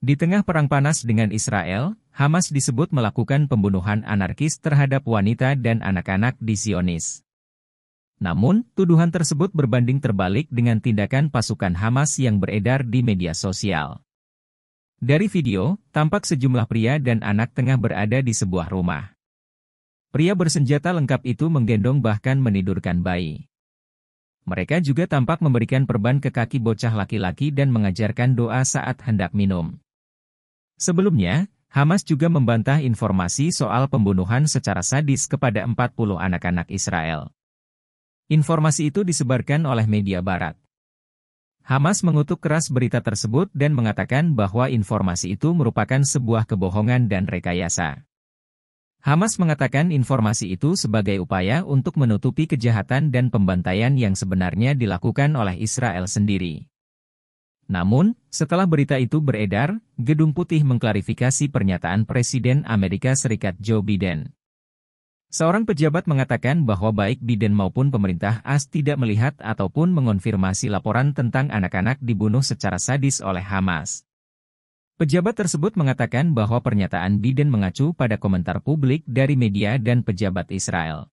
Di tengah perang panas dengan Israel, Hamas disebut melakukan pembunuhan anarkis terhadap wanita dan anak-anak di Zionis. Namun, tuduhan tersebut berbanding terbalik dengan tindakan pasukan Hamas yang beredar di media sosial. Dari video, tampak sejumlah pria dan anak tengah berada di sebuah rumah. Pria bersenjata lengkap itu menggendong bahkan menidurkan bayi. Mereka juga tampak memberikan perban ke kaki bocah laki-laki dan mengajarkan doa saat hendak minum. Sebelumnya, Hamas juga membantah informasi soal pembunuhan secara sadis kepada 40 anak-anak Israel. Informasi itu disebarkan oleh media barat. Hamas mengutuk keras berita tersebut dan mengatakan bahwa informasi itu merupakan sebuah kebohongan dan rekayasa. Hamas mengatakan informasi itu sebagai upaya untuk menutupi kejahatan dan pembantaian yang sebenarnya dilakukan oleh Israel sendiri. Namun, setelah berita itu beredar, Gedung Putih mengklarifikasi pernyataan Presiden Amerika Serikat Joe Biden. Seorang pejabat mengatakan bahwa baik Biden maupun pemerintah AS tidak melihat ataupun mengonfirmasi laporan tentang anak-anak dibunuh secara sadis oleh Hamas. Pejabat tersebut mengatakan bahwa pernyataan Biden mengacu pada komentar publik dari media dan pejabat Israel.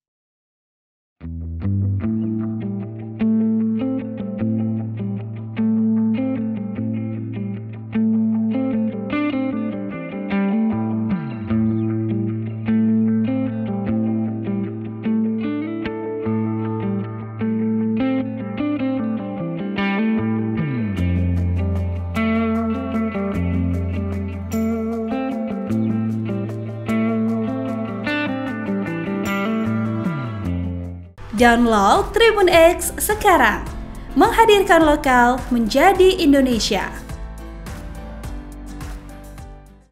Download Tribun X sekarang, menghadirkan lokal menjadi Indonesia.